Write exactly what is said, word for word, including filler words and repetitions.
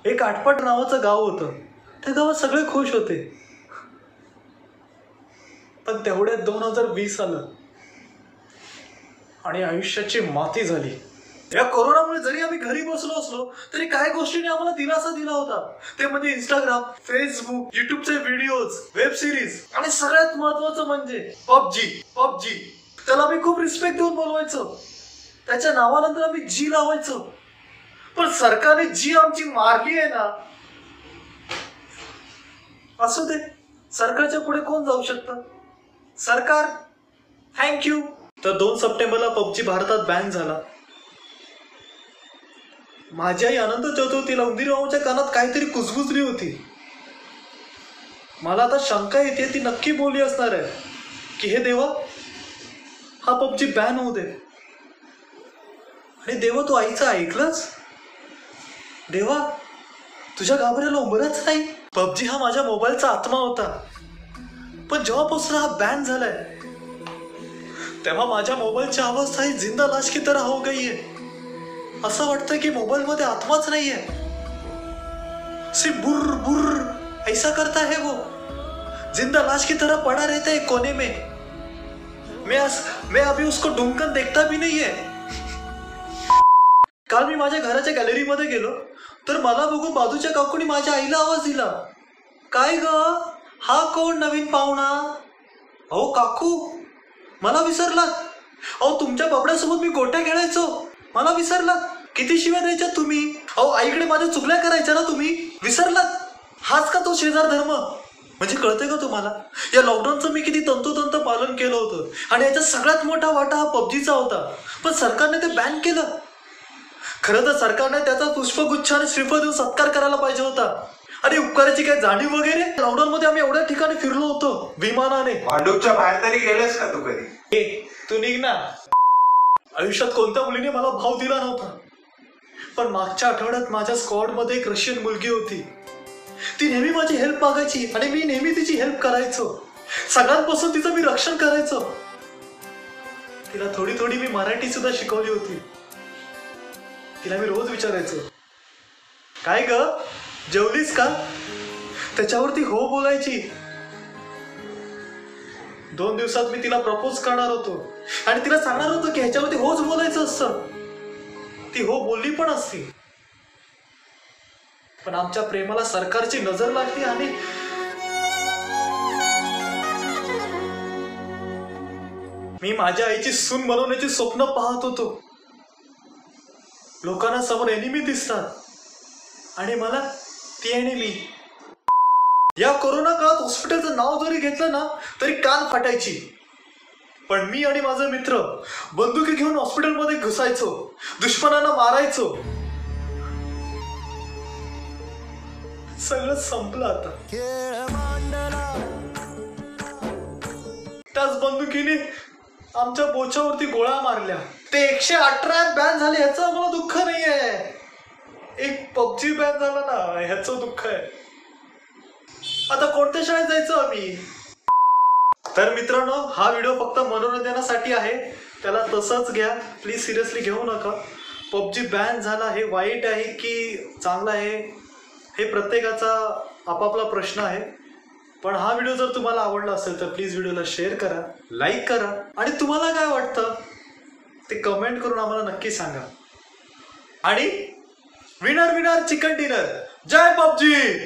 एक आटपाट नावाचं गाव होतं. त्या गावात सगळे खुश होते. पण तेवढ्यात दोन हजार वीस आलं आणि आयुष्याची माती झाली. या कोरोनामुळे जरी आम्ही घरी बसलो असलो तरी काही गोष्टींनी आम्हाला दिलासा दिला होता. ते म्हणजे इंस्टाग्राम, फेसबुक, युट्यूबचे व्हिडिओज, वेब सिरीज आणि सगळ्यात महत्वाचं म्हणजे पबजी. पबजी त्याला आम्ही खूप रिस्पेक्ट देऊन बोलवायचो. त्याच्या नावानंतर आम्ही जी लावायचो. पण सरकारने जी आमची मारली आहे ना, असू दे, सरकारच्या पुढे कोण जाऊ शकतं. सरकार थँक्यू. तर दोन सप्टेंबरला पबजी भारतात बॅन झाला. माझी आई अनंत चतुर्थीला उंदीरमामाच्या कानात काहीतरी कुजबुजली होती. मला आता शंका येते ती नक्की बोलली असणार आहे की हे देवा, हा पबजी बॅन होऊ दे. आणि देवा, तू आईचं ऐकलंच. देवा, तुझ्या घाबरायला उंबरच नाही. पबजी हा माझ्या मोबाईलचा आत्मा होता. पण जेव्हापासून हा बॅन झालाय तेव्हा माझ्या मोबाईलची अवस्था ही जिंदा लाश की तरह हो गई है. असं वाटतं की मोबाइल मध्ये आत्माच नाहीये. सिर्फ बुर बुर ऐसा करता है वो. जिंदा लाश की तरह पड़ा रहता है कोने में. मैं अस, मैं अभी उसको ढूंढकर देखता भी नहीं है. काल मी माझ्या घराच्या गॅलरीमध्ये गेलो तर मला बघून बाजूच्या काकूनी माझ्या आईला आवाज दिला. काय ग, हा कोण नवीन पाहुणा? अहो काकू, मला विसरलात. अहो तुमच्या बाबड्यासोबत मी गोट्या खेळायचो, मला विसरलात. किती शिव्या द्यायच्या तुम्ही. अहो आईकडे माझ्या चुगल्या करायच्या ना तुम्ही, विसरलात. हाच का तो शेजार धर्म? म्हणजे कळतंय का तुम्हाला या लॉकडाऊनचं मी किती तंतोतंत पालन केलं होतं आणि याचा सगळ्यात मोठा वाटा हा पबजीचा होता. पण सरकारने ते बॅन केलं. खरं तर सरकारने त्याचा पुष्पगुच्छ आणि श्रीफळ देऊन सत्कार करायला पाहिजे होता. आणि उपकाराची काय जाणीव वगैरे. लॉकडाऊन मध्ये आम्ही एवढ्या ठिकाणी फिरलो होतो विमानाने. भांडूपच्या बाहेर तरी गेलेस का तू कधी? ए तू निघ ना. आयुष्यात कोणत्या मुलीने मला भाव दिला नव्हता. पण मागच्या आठवड्यात माझ्या स्क्वॉड मध्ये एक रशियन मुलगी होती. ती नेहमी माझी हेल्प मागायची आणि मी नेहमी तिची हेल्प करायचो. सगळ्यांपासून तिचं मी रक्षण करायचो. तिला थोडी थोडी मी मराठी सुद्धा शिकवली होती. तिला मी रोज विचारायचो, काय ग जेवलीस का? त्याच्यावरती हो बोलायची. दोन दिवसात मी तिला प्रपोज करणार होतो आणि तिला सांगणार होतो की ह्याच्यावरती होच बोलायचं असतं. ती हो बोलली पण असती. पण आमच्या प्रेमाला सरकारची नजर लागली आणि मी माझ्या आईची सून बनवण्याची स्वप्न पाहत होतो. लोकांना समोर एनिमी दिसतात आणि मला ती एनिमी. या कोरोना काळात हॉस्पिटलचं नाव जरी घेतलं ना तरी कान फाटायची. पण मी आणि माझे मित्र बंदुकी घेऊन हॉस्पिटलमध्ये घुसायचो, दुश्मनांना मारायचो. सगळं संपलं आता. त्याच बंदुकीने आमच्या बोच्यावरती गोळ्या मारल्या. ते एकशे अठरा बॅन झाले ह्याचं आम्हाला दुःख नाही आहे. एक पबजी बॅन झाला ना ह्याचं दुःख आहे. आता कोणत्या शाळेत जायचं आम्ही? तर मित्रांनो, हा व्हिडिओ फक्त मनोरंजनासाठी आहे, त्याला तसंच घ्या. प्लीज सिरियसली घेऊ नका. पबजी बॅन झाला हे वाईट आहे की चांगला आहे हे प्रत्येकाचा आपापला प्रश्न आहे. पण हा व्हिडिओ जर तुम्हाला आवडला असेल तर प्लीज व्हिडिओला शेअर करा, लाईक करा आणि तुम्हाला काय वाटतं ते कमेंट करून आम्हाला नक्की सांगा. आणि विनर विनर चिकन डिनर. जय पबजी.